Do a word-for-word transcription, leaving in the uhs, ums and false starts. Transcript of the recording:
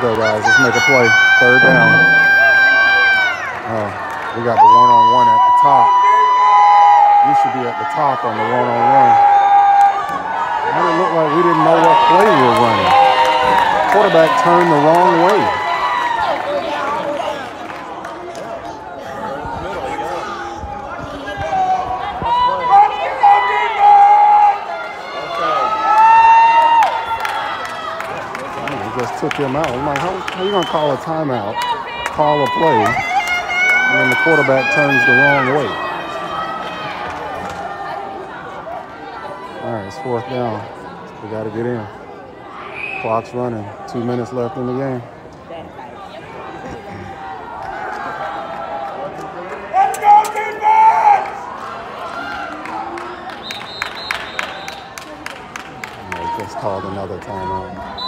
go, guys. Let's make a play. Third down. Uh, we got the one-on-one at the top. We should be at the top on the one-on-one. It looked like we didn't know what play we were running. Quarterback turned the wrong way. Just took him out. I'm like, how, how are you going to call a timeout, call a play, and then the quarterback turns the wrong way? All right, it's fourth down. We got to get in. Clock's running. Two minutes left in the game. Let's go, defense! They just called another timeout.